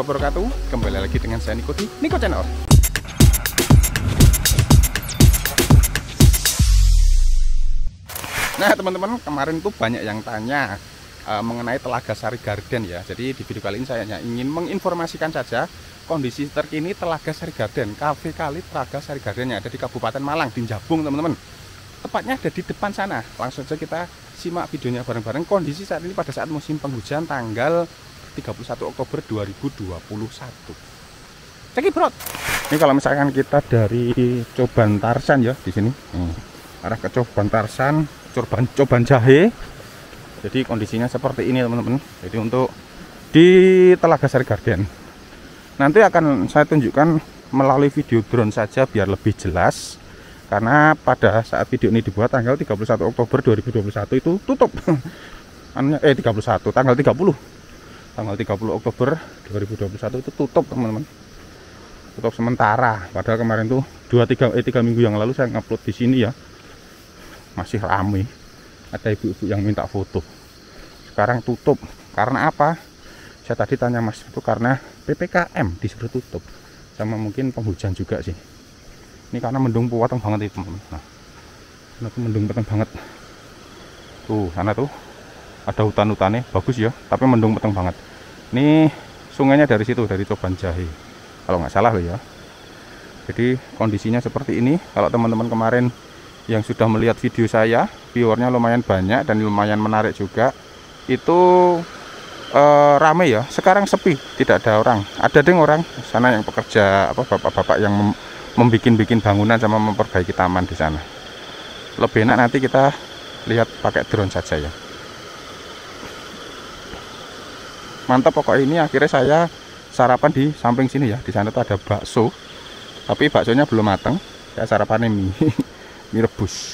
wabarakatuh. Kembali lagi dengan saya Niko di Niko Channel. Nah teman-teman, kemarin tuh banyak yang tanya mengenai Telaga Sari Garden ya. Jadi di video kali ini saya hanya ingin menginformasikan saja kondisi terkini Telaga Sari Garden, kafe kali Telaga Sari Garden yang ada di Kabupaten Malang, di Jabung teman-teman. Tepatnya ada di depan sana. Langsung saja kita simak videonya bareng-bareng. Kondisi saat ini pada saat musim penghujan tanggal 31 Oktober 2021. Cekibrot. Ini kalau misalkan kita dari Coban Tarsan ya di sini. Arah ke Coban Tarsan, Coban Jahe. Jadi kondisinya seperti ini teman-teman. Jadi untuk di Telaga Sari Garden. Nanti akan saya tunjukkan melalui video drone saja biar lebih jelas. Karena pada saat video ini dibuat tanggal 31 Oktober 2021 itu tutup. 31 tanggal 30 Oktober 2021 itu tutup teman-teman. Tutup sementara. Padahal kemarin tuh 3 minggu yang lalu saya ngupload di sini ya. Masih ramai. Ada ibu-ibu yang minta foto. Sekarang tutup. Karena apa? Saya tadi tanya Mas, itu karena PPKM disuruh tutup. Sama mungkin penghujan juga sih. Ini karena mendung puwateng banget itu teman-teman. Nah, itu mendung peteng banget. Tuh, sana tuh ada hutan-hutannya, bagus ya, tapi mendung peteng banget. Ini sungainya dari situ, dari Coban Jahe, kalau nggak salah loh ya. Jadi kondisinya seperti ini. Kalau teman-teman kemarin yang sudah melihat video saya, viewernya lumayan banyak dan lumayan menarik juga. Itu rame ya. Sekarang sepi, tidak ada orang. Ada deng orang sana yang pekerja, bapak-bapak yang membikin bangunan sama memperbaiki taman di sana. Lebih enak nanti kita lihat pakai drone saja ya. Mantap pokok ini. Akhirnya saya sarapan di samping sini ya. Di sana tuh ada bakso, tapi baksonya belum matang. Saya sarapannya mie mie rebus.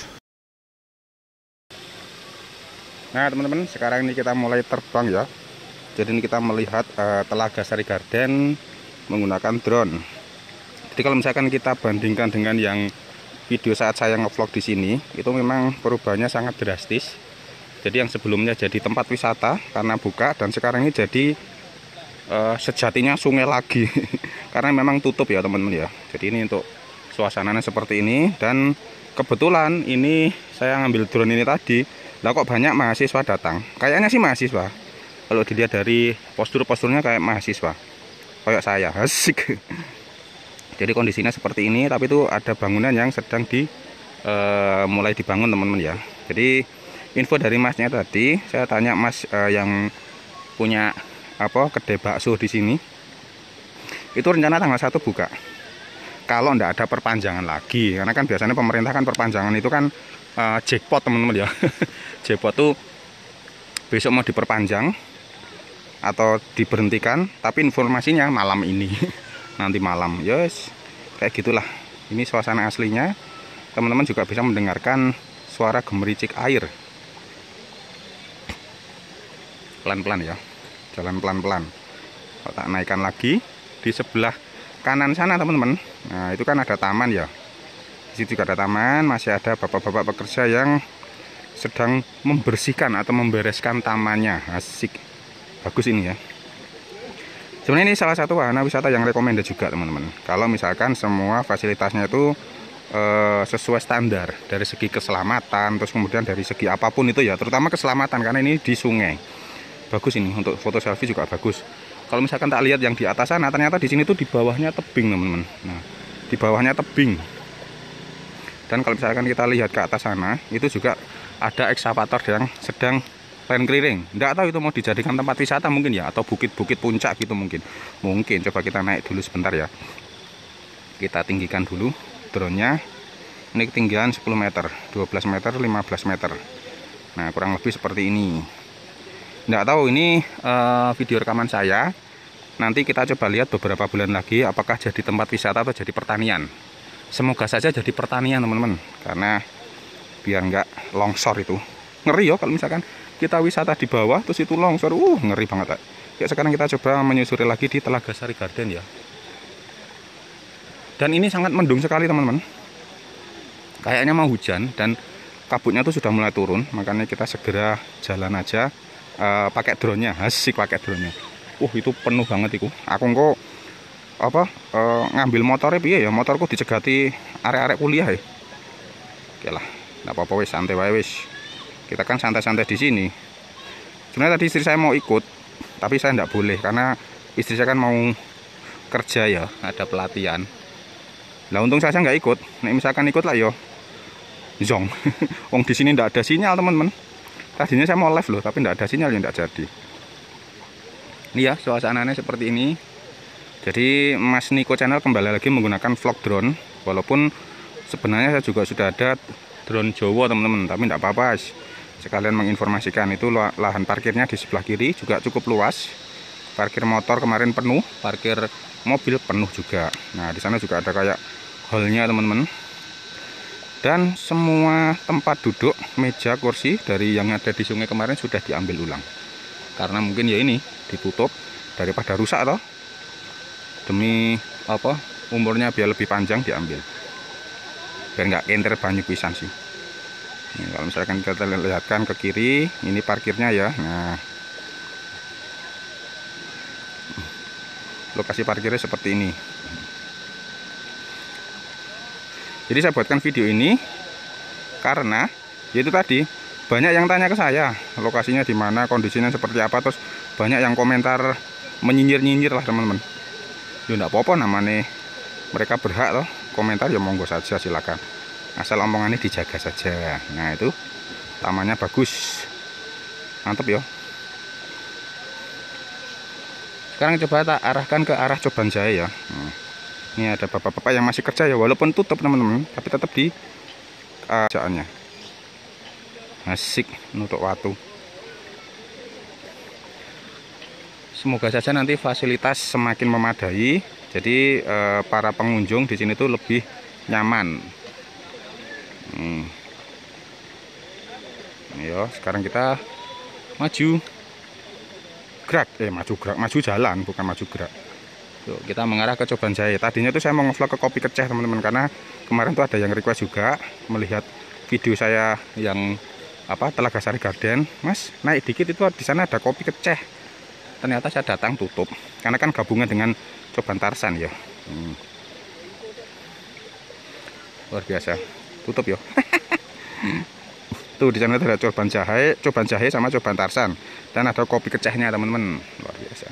Nah teman-teman, sekarang ini kita mulai terbang ya. Jadi ini kita melihat Telaga Sari Garden menggunakan drone. Jadi kalau misalkan kita bandingkan dengan yang video saat saya ngevlog di sini, itu memang perubahannya sangat drastis. Jadi yang sebelumnya jadi tempat wisata karena buka, dan sekarang ini jadi sejatinya sungai lagi karena memang tutup ya teman-teman ya. Jadi ini untuk suasananya seperti ini. Dan kebetulan ini saya ngambil drone ini tadi, lah kok banyak mahasiswa datang. Kayaknya sih mahasiswa. Kalau dilihat dari postur-posturnya kayak mahasiswa, kayak saya. Asik. Jadi kondisinya seperti ini, tapi itu ada bangunan yang sedang mulai dibangun teman-teman ya. Jadi info dari masnya tadi, saya tanya mas yang punya kedai bakso di sini, itu rencana tanggal 1 buka. Kalau ndak ada perpanjangan lagi, karena kan biasanya pemerintah kan perpanjangan itu kan jackpot teman-teman ya. Jackpot tuh besok mau diperpanjang atau diberhentikan, tapi informasinya malam ini. Nanti malam, yes, kayak gitulah. Ini suasana aslinya. Teman-teman juga bisa mendengarkan suara gemericik air. Pelan-pelan ya, jalan pelan-pelan. Kalau tak naikkan lagi di sebelah kanan sana teman-teman. Nah itu kan ada taman ya. Di situ juga ada taman. Masih ada bapak-bapak pekerja yang sedang membersihkan atau membereskan tamannya. Asik, bagus ini ya. Sebenarnya ini salah satu wahana wisata yang recommended juga teman-teman. Kalau misalkan semua fasilitasnya itu sesuai standar dari segi keselamatan, terus kemudian dari segi apapun itu ya, terutama keselamatan karena ini di sungai. Bagus ini untuk foto selfie juga bagus. Kalau misalkan tak lihat yang di atas sana, ternyata di sini tuh di bawahnya tebing teman-teman. Nah, di bawahnya tebing. Dan kalau misalkan kita lihat ke atas sana, itu juga ada ekskavator yang sedang keliling. Nggak tahu itu mau dijadikan tempat wisata mungkin ya, atau bukit-bukit puncak gitu mungkin. Mungkin coba kita naik dulu sebentar ya. Kita tinggikan dulu drone-nya. Ini ketinggian 10 meter, 12 meter, 15 meter. Nah, kurang lebih seperti ini. Nggak tahu ini video rekaman saya. Nanti kita coba lihat beberapa bulan lagi apakah jadi tempat wisata atau jadi pertanian. Semoga saja jadi pertanian teman-teman, karena biar nggak longsor itu. Ngeri ya kalau misalkan kita wisata di bawah terus itu longsor, ngeri banget. Ya sekarang kita coba menyusuri lagi di Telaga Sari Garden ya. Dan ini sangat mendung sekali teman-teman. Kayaknya mau hujan dan kabutnya tuh sudah mulai turun, makanya kita segera jalan aja pakai drone-nya. Asik pakai drone-nya. Itu penuh banget iku. Aku kok apa ngambil motornya piye ya, motorku dicegati arek-arek kuliah ya. Oke lah, enggak apa-apa wis, santai wae wis. Kita kan santai-santai di sini. Sebenarnya tadi istri saya mau ikut, tapi saya enggak boleh karena istri saya kan mau kerja ya, ada pelatihan. Lah untung saya nggak ikut. Nek misalkan ikut lah yo zong. Wong di sini enggak ada sinyal, teman-teman. Tadinya saya mau live loh, tapi enggak ada sinyal, ya enggak jadi. Ini ya suasananya seperti ini. Jadi Mas Niko Channel kembali lagi menggunakan vlog drone. Walaupun sebenarnya saya juga sudah ada drone Jowo, teman-teman, tapi tidak apa-apa. Sekalian menginformasikan, itu lahan parkirnya di sebelah kiri juga cukup luas. Parkir motor kemarin penuh, parkir mobil penuh juga. Nah, di sana juga ada kayak hallnya, teman-teman. Dan semua tempat duduk, meja, kursi dari yang ada di sungai kemarin sudah diambil ulang. Karena mungkin ya ini ditutup daripada rusak toh. Demi apa, umurnya biar lebih panjang diambil, biar nggak kenter banyu pisan sih. Ini kalau misalkan kita lihatkan ke kiri, ini parkirnya ya. Nah, lokasi parkirnya seperti ini. Jadi saya buatkan video ini karena yaitu tadi banyak yang tanya ke saya lokasinya di mana, kondisinya seperti apa, terus banyak yang komentar menyinyir-nyinyir lah, teman-teman. Ya enggak apa-apa, namanya mereka berhak loh komentar, ya monggo saja, silakan, asal omongannya dijaga saja. Nah, itu tamannya bagus, mantep ya. Sekarang coba tak arahkan ke arah Coban Jahe ya. Ini ada bapak-bapak yang masih kerja ya, walaupun tutup, teman-teman, tapi tetap di kerjaannya. Asik nutuk watu. Semoga saja nanti fasilitas semakin memadai, jadi para pengunjung di sini tuh lebih nyaman. Yo, sekarang kita maju gerak, maju jalan, bukan maju gerak. Yuk, kita mengarah ke Coban Jahe. Tadinya tuh saya mau ngevlog ke Kopi Keceh, teman-teman, karena kemarin tuh ada yang request juga melihat video saya yang apa, Telaga Sari Garden. Mas, naik dikit itu di sana ada Kopi Keceh. Ternyata saya datang tutup karena kan gabungan dengan Coban Tarsan ya. Luar biasa, tutup ya. Tuh di sana ada Coban Jahe sama Coban Tarsan, dan ada Kopi Kecehnya, teman-teman. Luar biasa.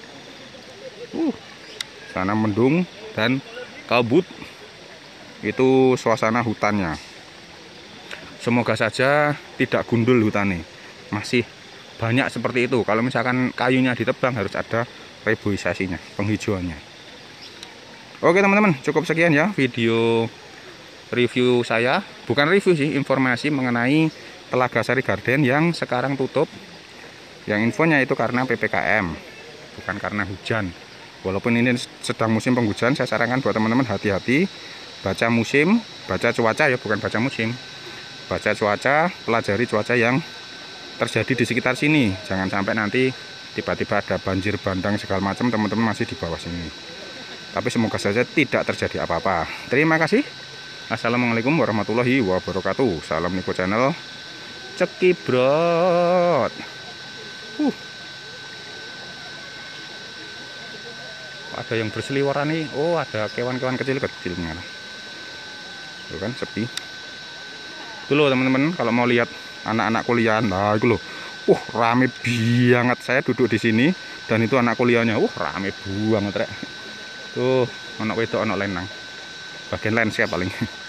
Sana mendung dan kabut, itu suasana hutannya. Semoga saja tidak gundul hutannya, masih banyak seperti itu. Kalau misalkan kayunya ditebang harus ada reboisasinya, penghijauannya. Oke, teman-teman, cukup sekian ya video review saya. Bukan review sih, informasi mengenai Telaga Sari Garden yang sekarang tutup. Yang infonya itu karena PPKM, bukan karena hujan. Walaupun ini sedang musim penghujan, saya sarankan buat teman-teman hati-hati, baca musim, baca cuaca ya, bukan baca musim. Baca cuaca, pelajari cuaca yang terjadi di sekitar sini. Jangan sampai nanti tiba-tiba ada banjir bandang segala macam, teman-teman masih di bawah sini. Tapi semoga saja tidak terjadi apa-apa. Terima kasih. Assalamualaikum warahmatullahi wabarakatuh. Salam Niko Channel. Cekibrot. Ada yang berseliweran nih. Oh, ada kewan-kewan kecil-kecilnya. Tuh kan, sepi. Itu loh, teman-teman, kalau mau lihat anak-anak kuliah, nah itu loh, rame banget. Saya duduk di sini dan itu anak kuliahnya, rame banget rek. Tuh, anak wedok, anak lenang, bagian landscape paling.